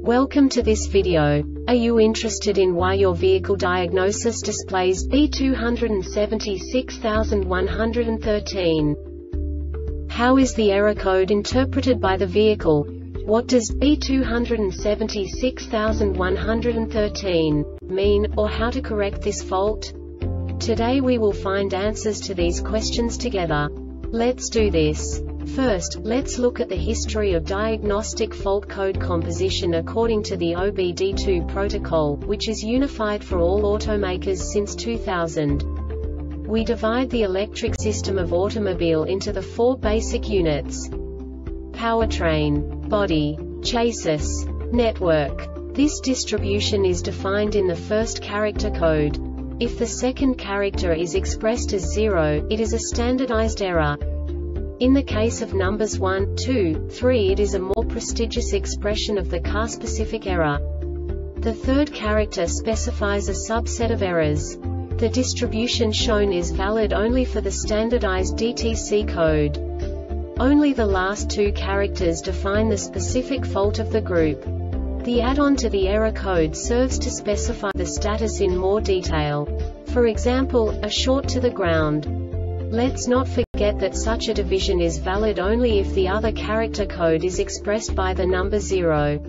Welcome to this video. Are you interested in why your vehicle diagnosis displays B276113? How is the error code interpreted by the vehicle? What does B276113 mean, or how to correct this fault? Today we will find answers to these questions together. Let's do this. First, let's look at the history of diagnostic fault code composition according to the OBD2 protocol, which is unified for all automakers since 2000. We divide the electric system of automobile into the four basic units: powertrain, body, chassis, network. This distribution is defined in the first character code. If the second character is expressed as 0, it is a standardized error. In the case of numbers 1, 2, 3, it is a more prestigious expression of the car-specific error. The third character specifies a subset of errors. The distribution shown is valid only for the standardized DTC code. Only the last two characters define the specific fault of the group. The add-on to the error code serves to specify the status in more detail. For example, a short to the ground. Let's not forget that such a division is valid only if the other character code is expressed by the number 0.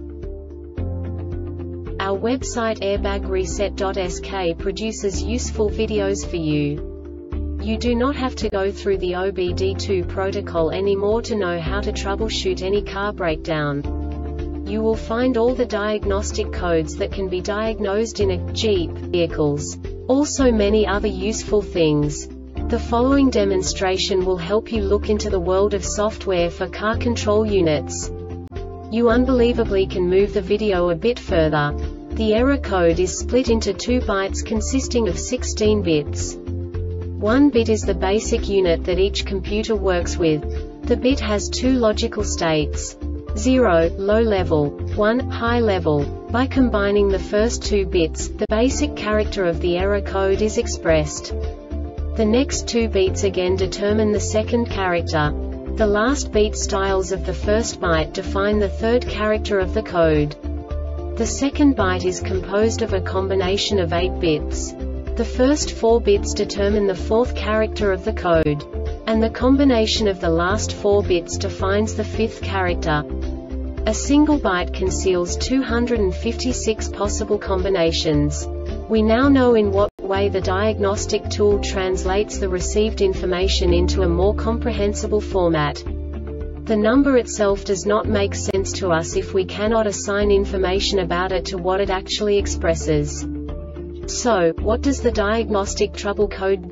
Our website airbagreset.sk produces useful videos for you. You do not have to go through the OBD2 protocol anymore to know how to troubleshoot any car breakdown. You will find all the diagnostic codes that can be diagnosed in a Jeep vehicles. Also many other useful things. The following demonstration will help you look into the world of software for car control units. You unbelievably can move the video a bit further. The error code is split into 2 bytes consisting of 16 bits. 1 bit is the basic unit that each computer works with. The bit has 2 logical states: 0, low level, 1, high level. By combining the first 2 bits, the basic character of the error code is expressed. The next 2 beats again determine the second character. The last beat styles of the first byte define the third character of the code. The second byte is composed of a combination of 8 bits. The first 4 bits determine the fourth character of the code. And the combination of the last 4 bits defines the fifth character. A single byte conceals 256 possible combinations. We now know in what way the diagnostic tool translates the received information into a more comprehensible format. The number itself does not make sense to us if we cannot assign information about it to what it actually expresses. So, what does the diagnostic trouble code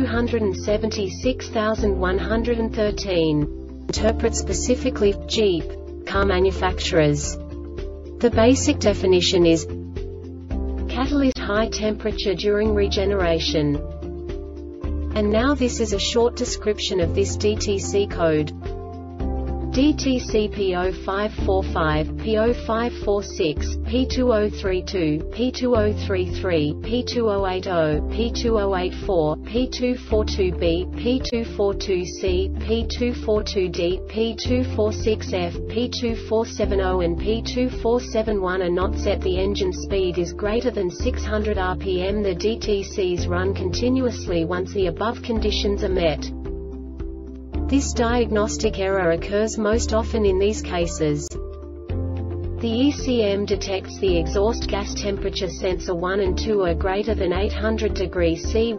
B276113 interpret specifically for Jeep car manufacturers? The basic definition is catalyst high temperature during regeneration. And now this is a short description of this DTC code. DTC P0545, P0546, P2032, P2033, P2080, P2084, P242B, P242C, P242D, P246F, P2470 and P2471 are not set. The engine speed is greater than 600 rpm. The DTCs run continuously once the above conditions are met. This diagnostic error occurs most often in these cases. The ECM detects the exhaust gas temperature sensor 1 and 2 are greater than 800 degrees C,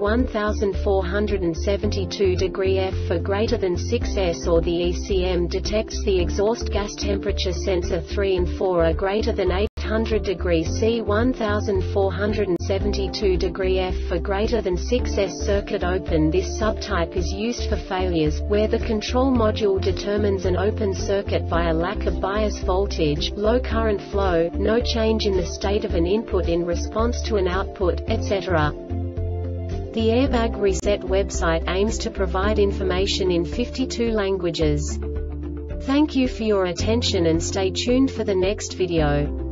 1472 degree F for greater than 6S, or the ECM detects the exhaust gas temperature sensor 3 and 4 are greater than 800 degrees C, 1472 degree F for greater than 6S. Circuit open. This subtype is used for failures where the control module determines an open circuit via lack of bias voltage, low current flow, no change in the state of an input in response to an output, etc. The Airbag Reset website aims to provide information in 52 languages. Thank you for your attention and stay tuned for the next video.